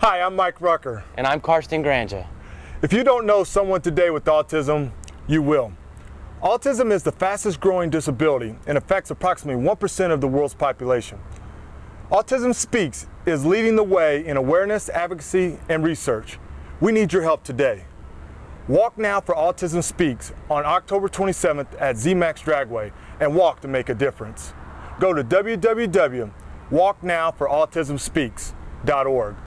Hi, I'm Mike Rucker. And I'm Karsten Granja. If you don't know someone today with autism, you will. Autism is the fastest growing disability and affects approximately 1% of the world's population. Autism Speaks is leading the way in awareness, advocacy, and research. We need your help today. Walk now for Autism Speaks on October 27th at ZMAX Dragway and walk to make a difference. Go to www.walknowforautismspeaks.org.